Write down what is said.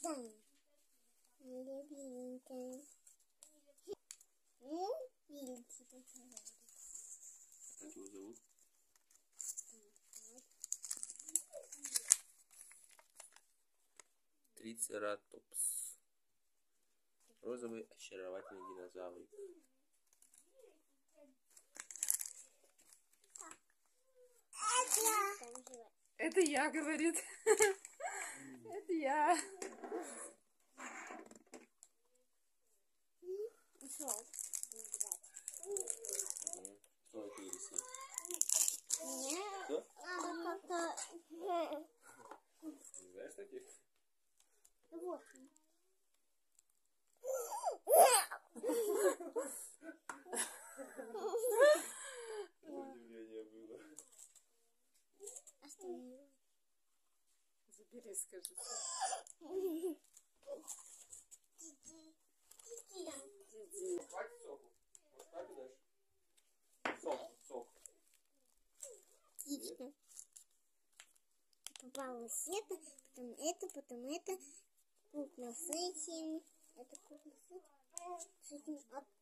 Любименькая. Ну, видите, Как его зовут? Трицератопс. Розовый очаровательный динозаврик. Это я, говорит. Это я. Что это висит? Не знаешь таких? Вот. Удивление было. Забери, скажи. Хватит соку? Вот так и дальше. Сок. Птичка. Попалось это, потом это. Кукла с этим. Это кукла с этим. С этим.